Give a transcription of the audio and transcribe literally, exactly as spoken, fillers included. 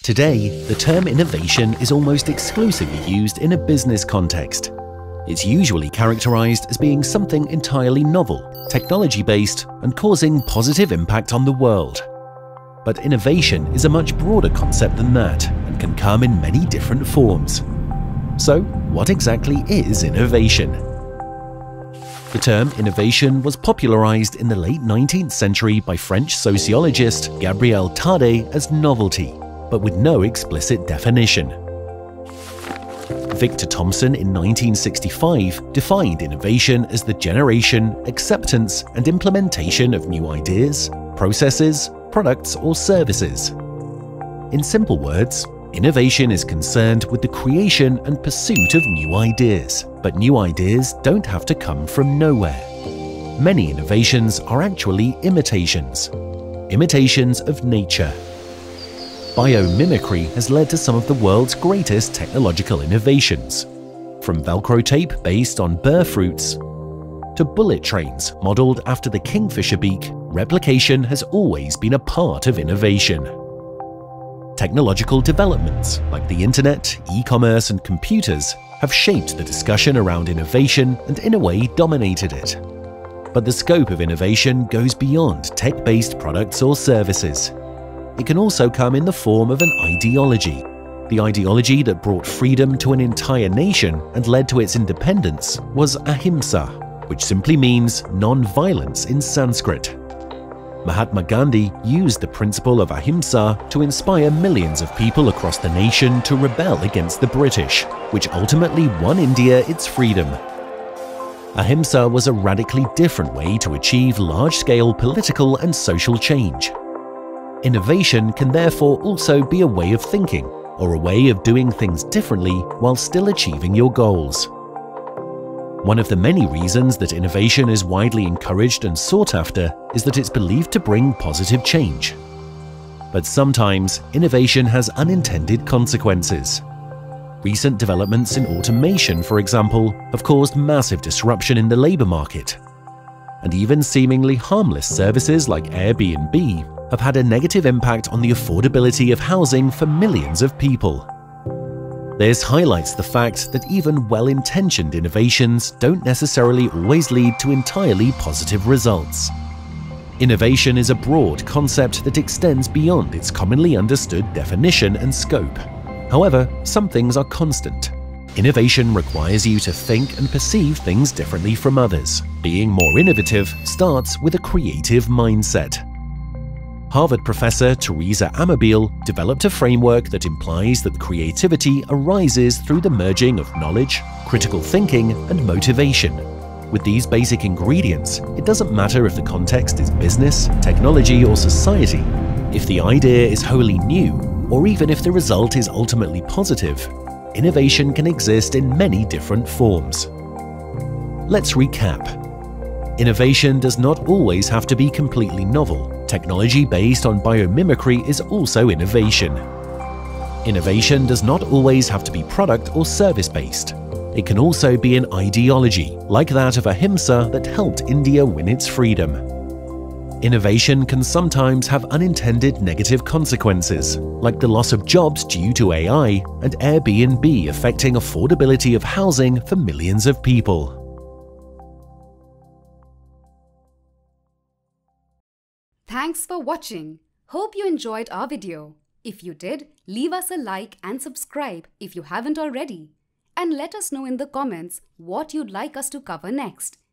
Today, the term innovation is almost exclusively used in a business context. It's usually characterized as being something entirely novel, technology-based, and causing positive impact on the world. But innovation is a much broader concept than that and can come in many different forms. So, what exactly is innovation? The term innovation was popularized in the late nineteenth century by French sociologist Gabriel Tarde as novelty, but with no explicit definition. Victor Thomson in nineteen sixty-five defined innovation as the generation, acceptance, and implementation of new ideas, processes, products, or services. In simple words, innovation is concerned with the creation and pursuit of new ideas, but new ideas don't have to come from nowhere. Many innovations are actually imitations, imitations of nature. Biomimicry has led to some of the world's greatest technological innovations, from Velcro tape based on burr fruits to bullet trains modelled after the kingfisher beak. Replication has always been a part of innovation. Technological developments like the internet, e-commerce, and computers have shaped the discussion around innovation and in a way dominated it. But the scope of innovation goes beyond tech-based products or services. It can also come in the form of an ideology. The ideology that brought freedom to an entire nation and led to its independence was ahimsa, which simply means non-violence in Sanskrit. Mahatma Gandhi used the principle of ahimsa to inspire millions of people across the nation to rebel against the British, which ultimately won India its freedom. Ahimsa was a radically different way to achieve large-scale political and social change. Innovation can therefore also be a way of thinking, or a way of doing things differently while still achieving your goals. One of the many reasons that innovation is widely encouraged and sought after is that it's believed to bring positive change. But sometimes, innovation has unintended consequences. Recent developments in automation, for example, have caused massive disruption in the labor market. And even seemingly harmless services like Airbnb have had a negative impact on the affordability of housing for millions of people. This highlights the fact that even well-intentioned innovations don't necessarily always lead to entirely positive results. Innovation is a broad concept that extends beyond its commonly understood definition and scope. However, some things are constant. Innovation requires you to think and perceive things differently from others. Being more innovative starts with a creative mindset. Harvard professor Teresa Amabile developed a framework that implies that creativity arises through the merging of knowledge, critical thinking, and motivation. With these basic ingredients, it doesn't matter if the context is business, technology, or society. If the idea is wholly new, or even if the result is ultimately positive, innovation can exist in many different forms. Let's recap. Innovation does not always have to be completely novel. Technology based on biomimicry is also innovation. Innovation does not always have to be product or service-based. It can also be an ideology, like that of ahimsa that helped India win its freedom. Innovation can sometimes have unintended negative consequences, like the loss of jobs due to A I and Airbnb affecting affordability of housing for millions of people. Thanks for watching. Hope you enjoyed our video. If you did, leave us a like and subscribe if you haven't already. And let us know in the comments what you'd like us to cover next.